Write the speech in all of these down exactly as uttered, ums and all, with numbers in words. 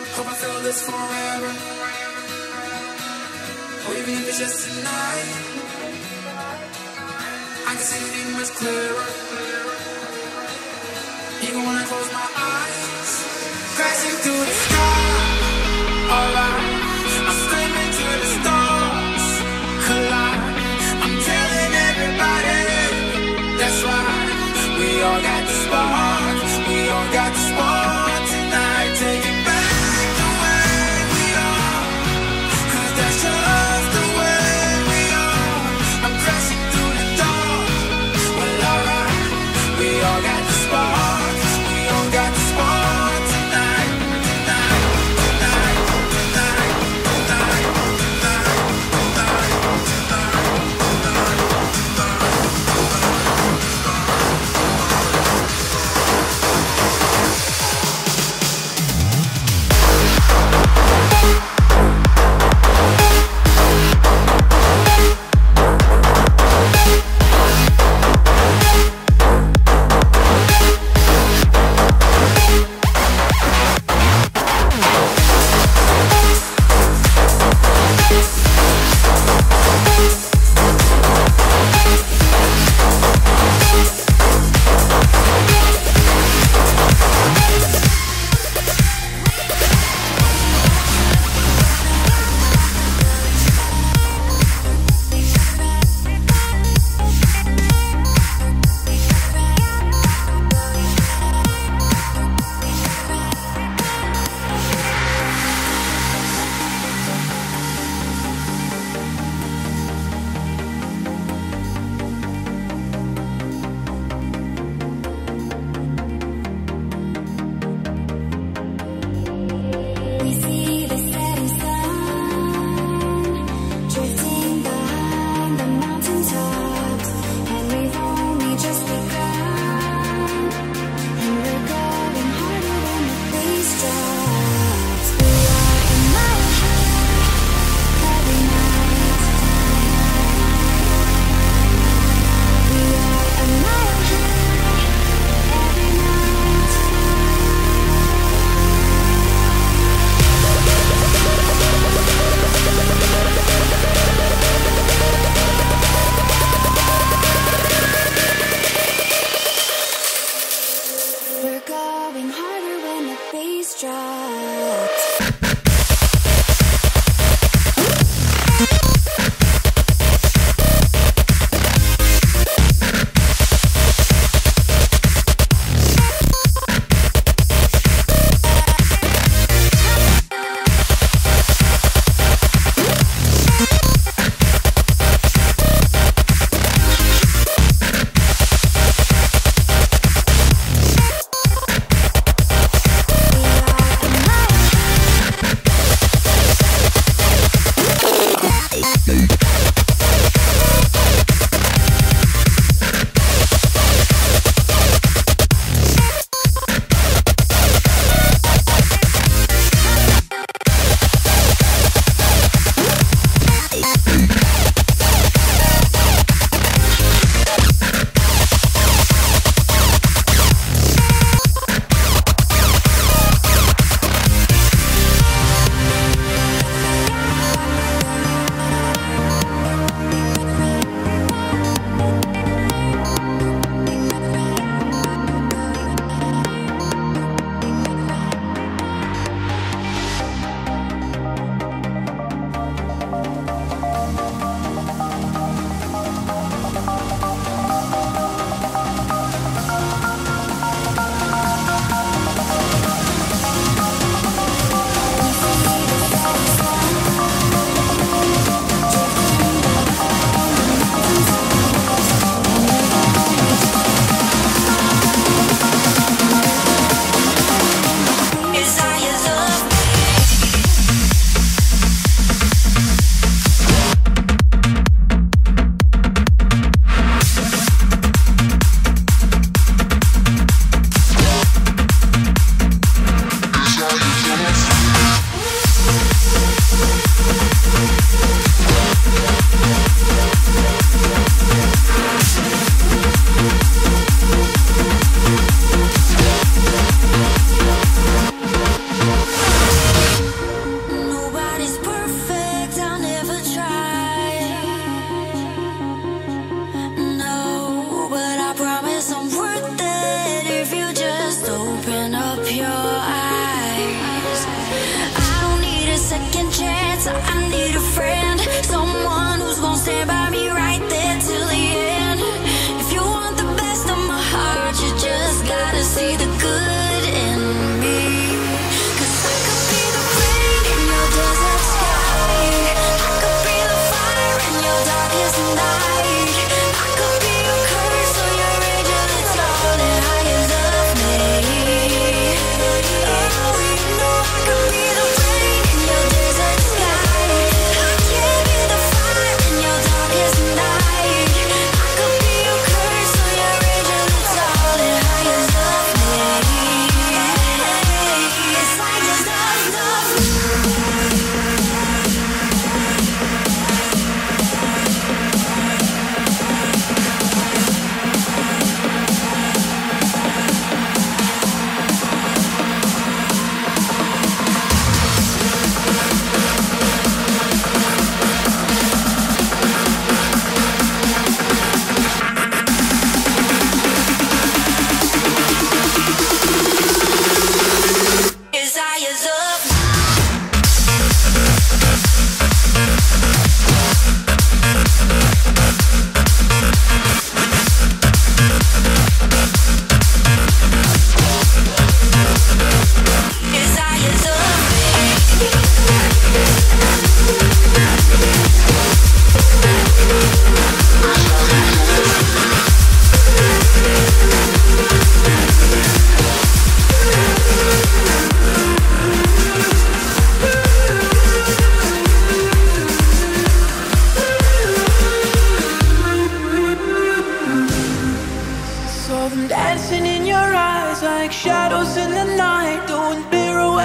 Hope I feel this forever, or even if it's just tonight. I can see things much clearer, even when I close my eyes. Crashing through the sky, alright. I'm screaming to the stars, collide. I'm telling everybody, that's right. We all got the spark, we all got the spark tonight. Take it back the way we are, 'cause that's just the way we are. I'm crashing through the dark, well alright. We all got the spark, we all got the spark.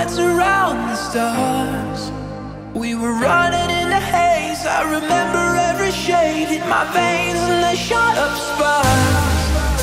pirouettes around the stars. We were running in the haze. I remember every shade in my veins and the shot up sparks.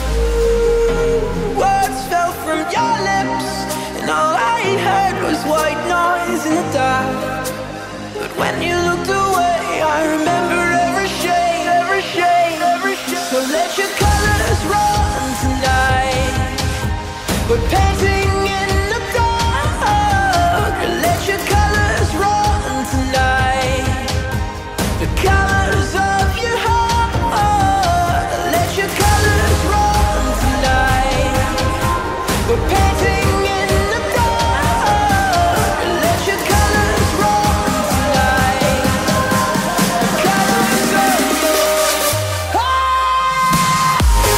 Words fell from your lips, and all I heard was white noise in the dark. But when you looked away, I remember every shade, every shade, every shade. So let your colors run tonight. We're painting in the dark. Let your colors run tonight. The colors of your heart. Let your colors run tonight. We're painting in the dark. Let your colors run tonight. The colors of your heart.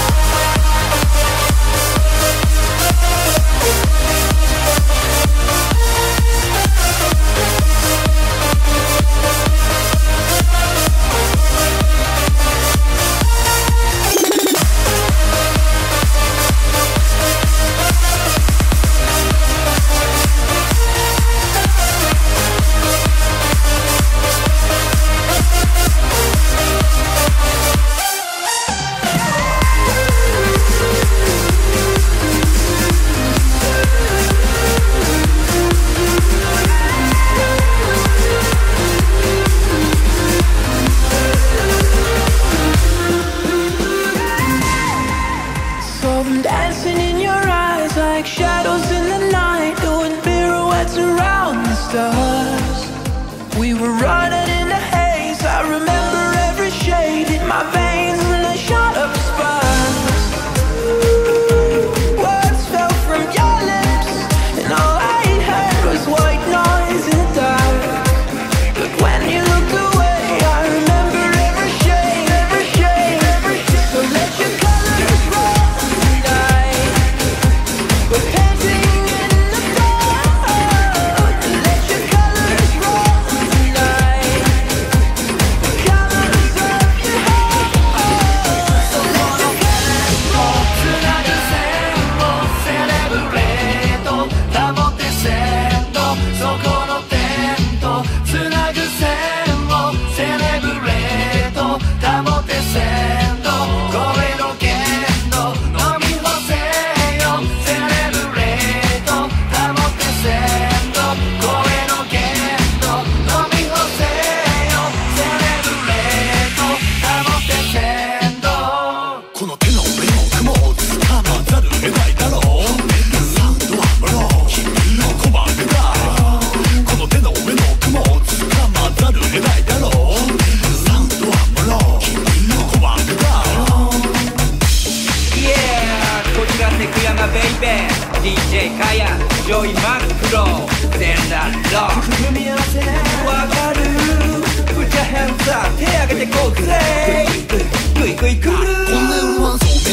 Saw them dancing in your eyes like shadows in the night, doing pirouettes around the stars. We were running in the haze. I remember every shade in my veins and the shot up sparks. Words fell from your lips, and all I heard was white noise in the dark. But when you looked away, I remember every shade, every shade, every shade. So let your colors run tonight. We're painting in the dark. Let your colors run tonight. The colors of your heart. So let your colors run. つなぐ線をセレブレート保って鮮度そこのテントつなぐ線をセレブレート保って鮮度声の限度飲み干せよセレブレート保って鮮度声の限度飲み干せよセレブレート保って鮮度この手の上の雲をつかまざる得ないだろうサウンドはもろ君の鼓膜だこの手の上の雲をつかまざる得ないだろうサウンドはもろ君の鼓膜だ Yeah こちらセクヤマベイベー ディージェー カヤジョイマックローゼンダーロック組み合わせわかるプチャヘンサー手上げてこうぜグイグイ来るこんな夜はそう